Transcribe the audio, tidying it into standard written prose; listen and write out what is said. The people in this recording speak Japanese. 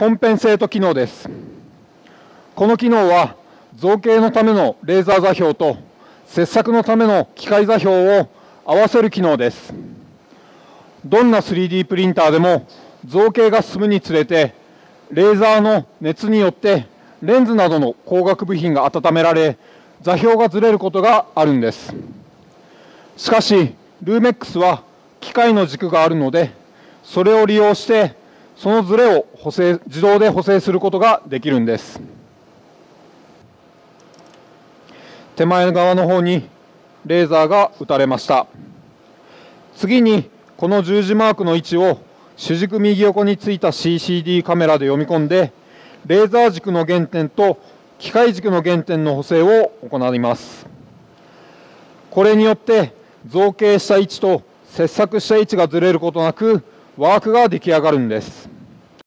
コンペンセート機能です。この機能は造形のためのレーザー座標と切削のための機械座標を合わせる機能です。どんな 3D プリンターでも造形が進むにつれてレーザーの熱によってレンズなどの光学部品が温められ座標がずれることがあるんです。しかしルーメックスは機械の軸があるのでそれを利用してそのずれを自動で補正することができるんです。手前側の方にレーザーが打たれました。次にこの十字マークの位置を主軸右横についた CCD カメラで読み込んでレーザー軸の原点と機械軸の原点の補正を行います。これによって造形した位置と切削した位置がずれることなくワークが出来上がるんです。